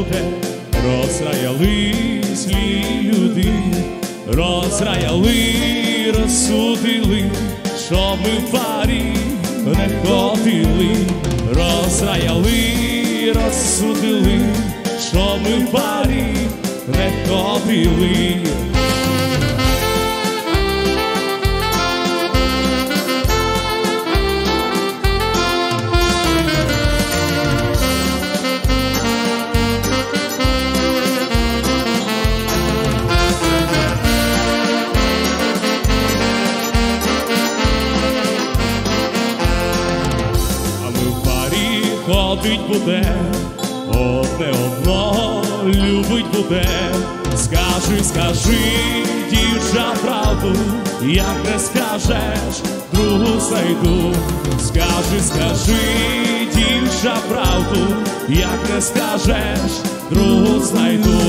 буде, розраяли злі люди, розраяли, розсудили, щоб ми в парі не ходили, розраяли, розсудили, щоб ми в парі не ходили. Ходить буде, одне одного любить буде. Скажи, скажи, дівча, правду, як не скажеш, другу знайду. Скажи, скажи, дівча, правду, як не скажеш, другу знайду.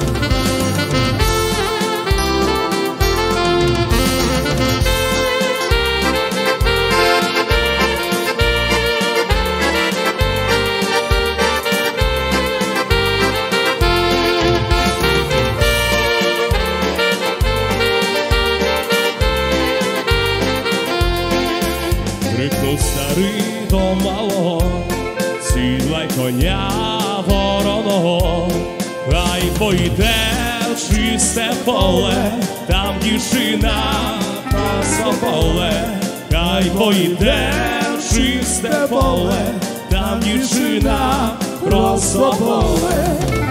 Крикнув старий до малого, сідлай коня вороного, хай поїде в чисте поле, там дівчина пасополе. Хай поїде в чисте поле, там дівчина просополе.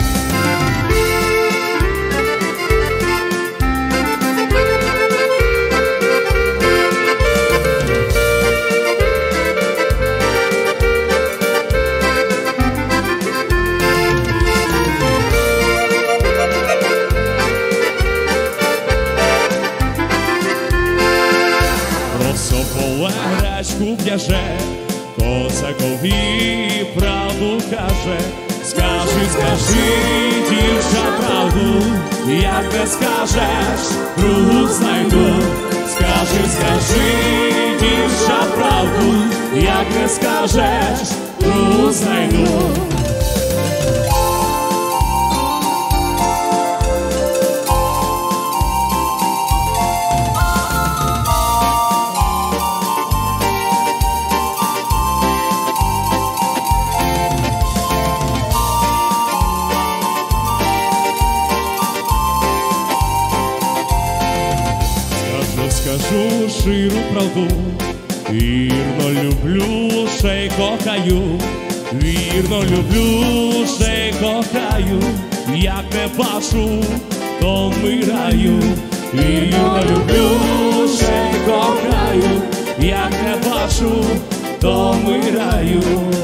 Просополе гречку п'яже, козакові правду каже. Скажи, скажи, дівча, правду, як не скажеш, другу знайду. Скажи, скажи, дівча, правду, як не скажеш, другу знайду. Скажу щиру правду, вірно люблю, ще й кохаю, вірно люблю, ще й кохаю, як не бачу, то вмираю. Вірно люблю, ще й кохаю, як не бачу, то вмираю.